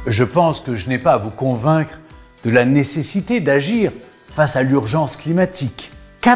Je pense que je n'ai pas à vous convaincre de la nécessité d'agir face à l'urgence climatique.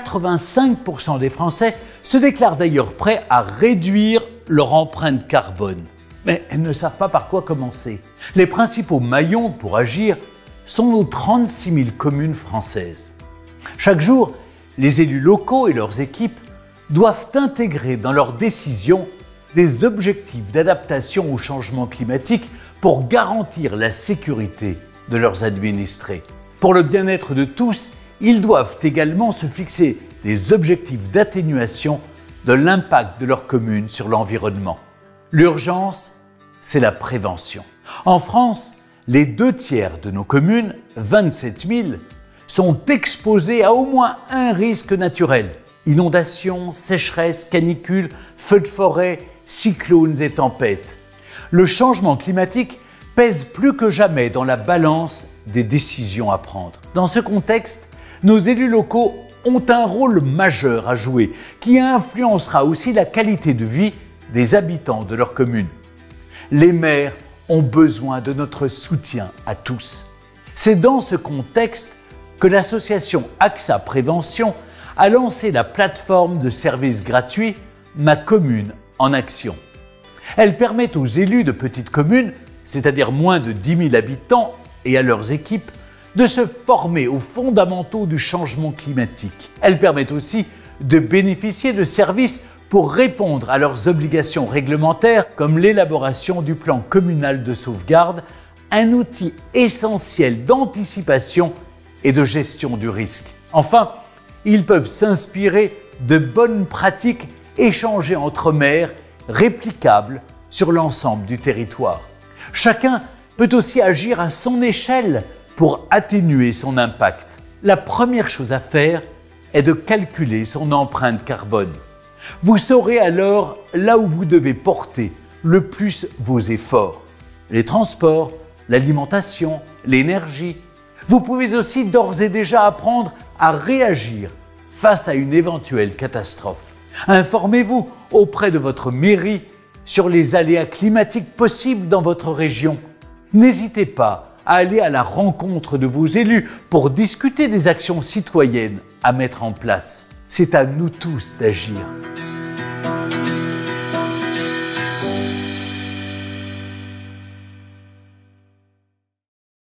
85% des Français se déclarent d'ailleurs prêts à réduire leur empreinte carbone. Mais elles ne savent pas par quoi commencer. Les principaux maillons pour agir sont nos 36 000 communes françaises. Chaque jour, les élus locaux et leurs équipes doivent intégrer dans leurs décisions des objectifs d'adaptation au changement climatique pour garantir la sécurité de leurs administrés. Pour le bien-être de tous, ils doivent également se fixer des objectifs d'atténuation de l'impact de leur commune sur l'environnement. L'urgence, c'est la prévention. En France, les 2/3 de nos communes, 27 000, sont exposées à au moins un risque naturel. Inondations, sécheresses, canicules, feux de forêt, cyclones et tempêtes. Le changement climatique pèse plus que jamais dans la balance des décisions à prendre. Dans ce contexte, nos élus locaux ont un rôle majeur à jouer qui influencera aussi la qualité de vie des habitants de leur commune. Les maires ont besoin de notre soutien à tous. C'est dans ce contexte que l'association AXA Prévention a lancé la plateforme de services gratuits Ma Commune en Action. Elle permet aux élus de petites communes, c'est-à-dire moins de 10 000 habitants, et à leurs équipes, de se former aux fondamentaux du changement climatique. Elle permet aussi de bénéficier de services pour répondre à leurs obligations réglementaires, comme l'élaboration du plan communal de sauvegarde, un outil essentiel d'anticipation et de gestion du risque. Enfin, ils peuvent s'inspirer de bonnes pratiques échangées entre maires, réplicables sur l'ensemble du territoire. Chacun peut aussi agir à son échelle pour atténuer son impact. La première chose à faire est de calculer son empreinte carbone. Vous saurez alors là où vous devez porter le plus vos efforts. Les transports, l'alimentation, l'énergie. Vous pouvez aussi d'ores et déjà apprendre à réagir face à une éventuelle catastrophe. Informez-vous auprès de votre mairie sur les aléas climatiques possibles dans votre région. N'hésitez pas à aller à la rencontre de vos élus pour discuter des actions citoyennes à mettre en place. C'est à nous tous d'agir.